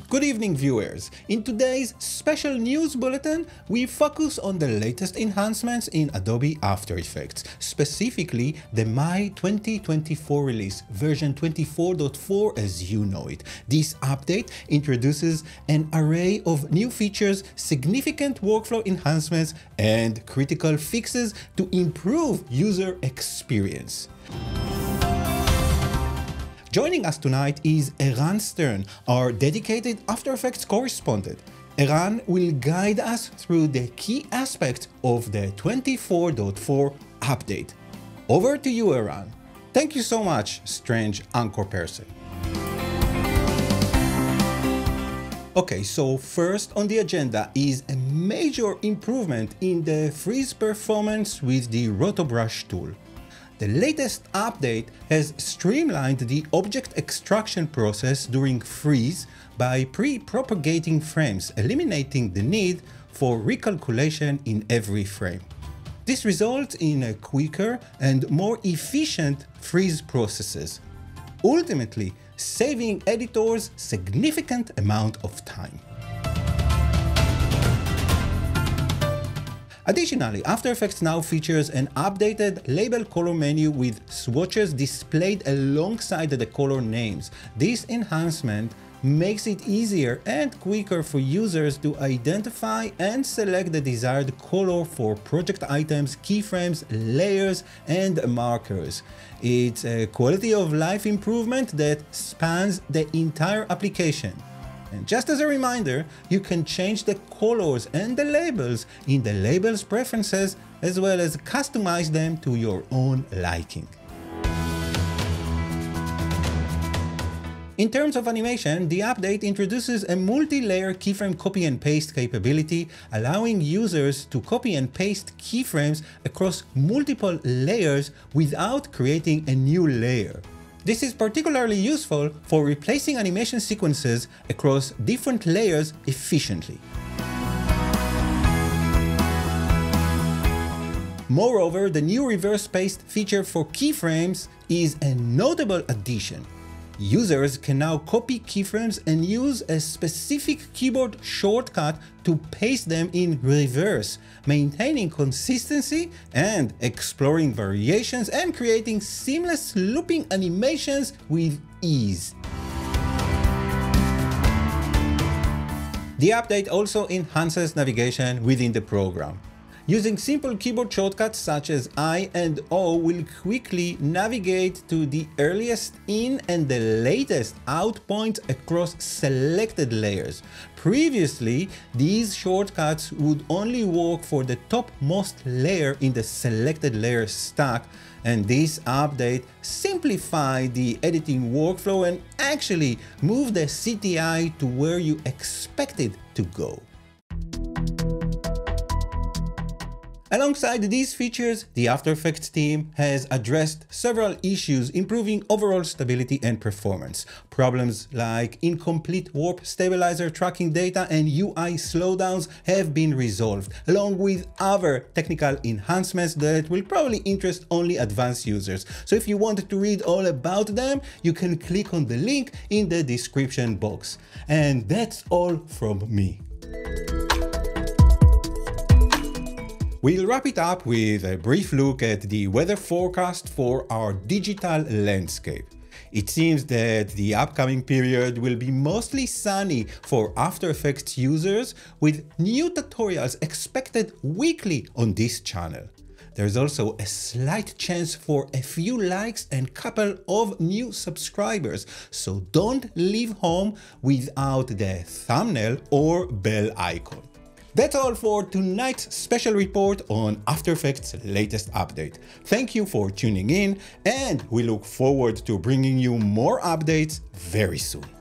Good evening, viewers. In today's special news bulletin, we focus on the latest enhancements in Adobe After Effects, specifically the May 2024 release, version 24.4 as you know it. This update introduces an array of new features, significant workflow enhancements, and critical fixes to improve user experience. Joining us tonight is Eran Stern, our dedicated After Effects correspondent. Eran will guide us through the key aspects of the 24.4 update. Over to you, Eran. Thank you so much, strange anchor person. Okay, so first on the agenda is a major improvement in the freeze performance with the RotoBrush tool. The latest update has streamlined the object extraction process during freeze by pre-propagating frames, eliminating the need for recalculation in every frame. This results in a quicker and more efficient freeze processes, ultimately saving editors significant amount of time. Additionally, After Effects now features an updated label color menu with swatches displayed alongside the color names. This enhancement makes it easier and quicker for users to identify and select the desired color for project items, keyframes, layers, and markers. It's a quality of life improvement that spans the entire application. And just as a reminder, you can change the colors and the labels in the labels preferences, as well as customize them to your own liking. In terms of animation, the update introduces a multi-layer keyframe copy and paste capability, allowing users to copy and paste keyframes across multiple layers without creating a new layer. This is particularly useful for replacing animation sequences across different layers efficiently. Moreover, the new reverse paste feature for keyframes is a notable addition. Users can now copy keyframes and use a specific keyboard shortcut to paste them in reverse, maintaining consistency and exploring variations and creating seamless looping animations with ease. The update also enhances navigation within the program. Using simple keyboard shortcuts such as I and O will quickly navigate to the earliest in and the latest out points across selected layers. Previously, these shortcuts would only work for the topmost layer in the selected layer stack, and this update simplified the editing workflow and actually moved the CTI to where you expect it to go. Alongside these features, the After Effects team has addressed several issues improving overall stability and performance. Problems like incomplete warp stabilizer tracking data and UI slowdowns have been resolved, along with other technical enhancements that will probably interest only advanced users. So if you want to read all about them, you can click on the link in the description box. And that's all from me. We'll wrap it up with a brief look at the weather forecast for our digital landscape. It seems that the upcoming period will be mostly sunny for After Effects users, with new tutorials expected weekly on this channel. There's also a slight chance for a few likes and couple of new subscribers, so don't leave home without the thumbnail or bell icon. That's all for tonight's special report on After Effects' latest update. Thank you for tuning in, and we look forward to bringing you more updates very soon.